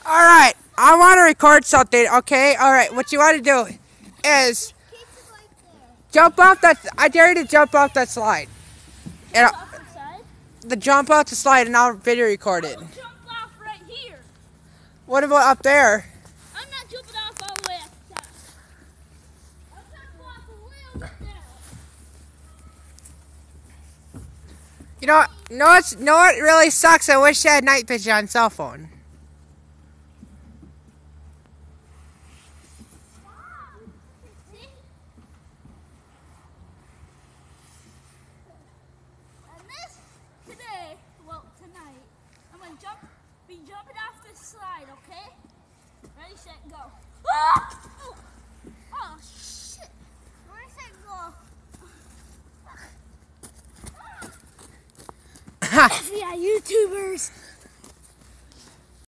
Alright, I want to record something, okay? Alright, what you want to do is jump off that. I dare you to jump off that slide. And jump off the slide and I'll video record it. Jump off right here. What about up there? I'm not jumping off all the way up the top. I'm jumping off a little bit down. You know what really sucks? I wish I had night vision on cell phone. Tonight, I'm going to be jumping off this slide, okay? Ready, set, go. Ah! Oh, shit. Ready, set, go. FBI YouTubers.